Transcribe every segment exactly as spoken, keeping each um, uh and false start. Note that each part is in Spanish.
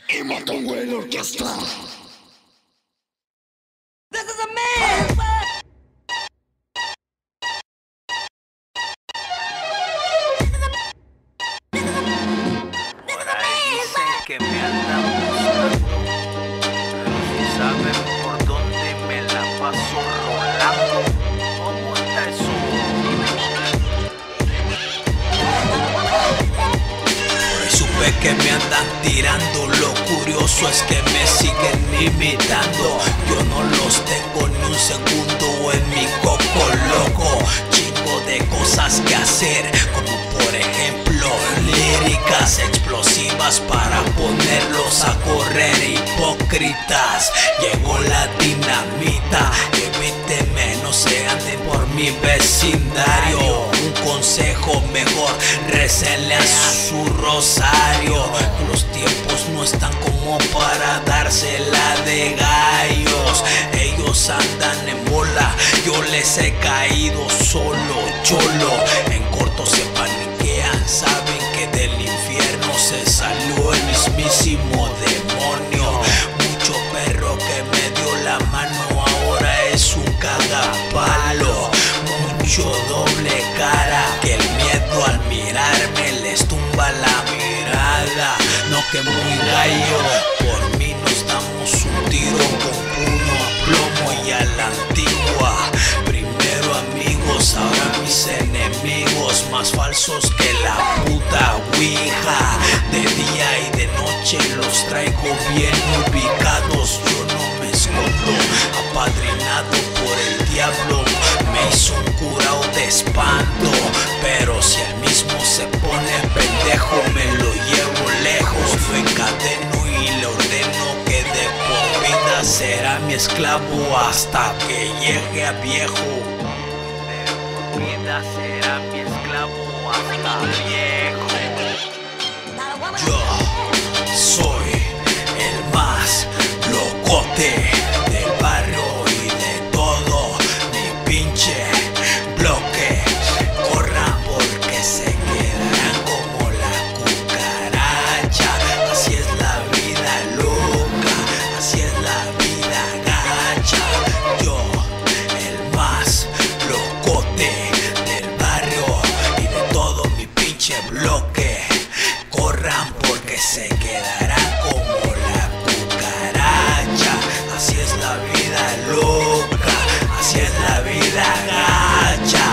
Y Motonway Orquesta. This is a man. Por ahí dicen que me andan buscando, pero si saben por dónde me la paso rolando. ¿Cómo está eso? Por ahí supe que me andan tirando. Lo curioso es que me siguen imitando. Yo no los tengo ni un segundo en mi coco loco. Chingo de cosas que hacer, como por ejemplo líricas explosivas para ponerlos a correr. Hipócritas, llegó la dinamita. Evíteme, no se anden por mi vecindario. Un consejo mejor, récenle a su rosario. Los tiempos no están como para dársela de gallos. Ellos andan en bola, yo les he caído solo, cholo. En corto se paniquean, saben que del infierno se salió el mismísimo demonio. Mucho perro que me dio la mano ahora es un cagapalo. Mucho doble cara, que el miedo al mirarme les tumba la mirada. No que muy gallo, por mí nos damos un tiro con puño a plomo y a la antigua. Primero amigos, ahora mis enemigos, más falsos que la puta ouija. De día y de noche los traigo bien ubicados. Yo no me escondo, apadrinado por el diablo. Me hizo un curao de espanto, pero si el mismo se pone pendejo me lo llevo lejos. Lo encadeno y le ordeno que de por vida será mi esclavo hasta que llegue a viejo. De por vida será mi esclavo hasta viejo. Yo soy el más locote del barrio y de todo mi pinche bloque. Corran porque se quedarán como la cucaracha. Así es la vida loca, así es la vida gacha. Yo, el más locote del barrio y de todo mi pinche bloque. Corran porque se quedarán como la cucaracha. Así es la vida loca, así es la vida gacha.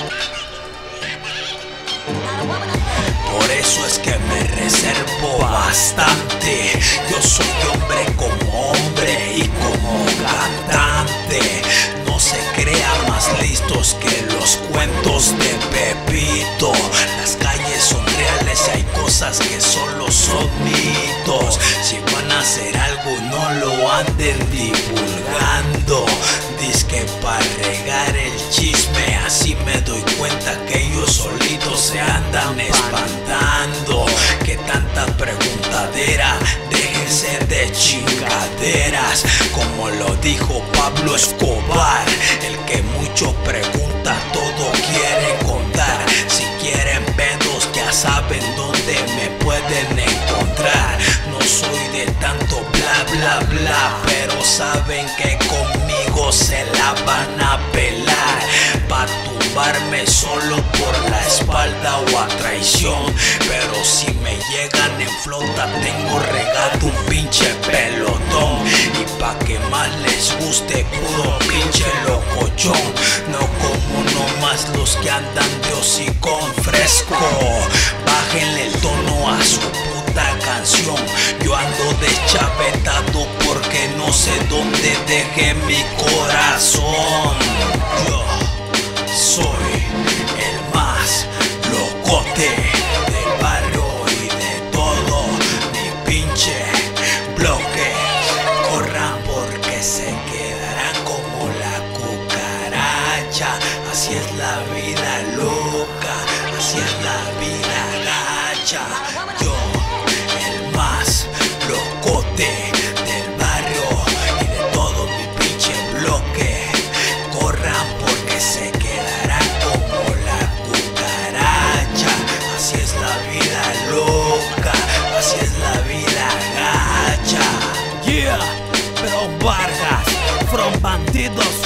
Por eso es que me reservo bastante. Yo soy hombre como hombre y como cantante. No se crean más listos que los cuentos de Pepito. Las calles son reales y hay cosas que solo son mitos. Si van a hacer algo no lo anden divulgando. Dizque para regar el chisme, así me doy cuenta que ellos solitos se andan espantando. Que tanta preguntadera, déjense de chingaderas. Como lo dijo Pablo Escobar, el que mucho pregunta todo quiere contar. Si quieren pedos ya saben dónde me pueden encontrar. No soy de tanto bla bla bla, pero saben que conmigo se la van a pelar. Pa' tumbarme solo por la espalda o a traición. Pero si me llegan en flota tengo regado un pinche pelotón. Y pa' que más les guste puro pinche locochón. No como nomás los que andan de hocicón fresco. Bájenle el tono a su puta canción. Yo ando deschavetado porque no sé dónde dejé mi corazón. Yo soy el más locote del barrio y de todo mi pinche bloque. Corran porque se quedarán como la cucaracha. Así es la vida loca, así es la vida gacha. Yo, el más locote del barrio y de todo mi pinche bloque. Yeah, pero Vargas, from bandidos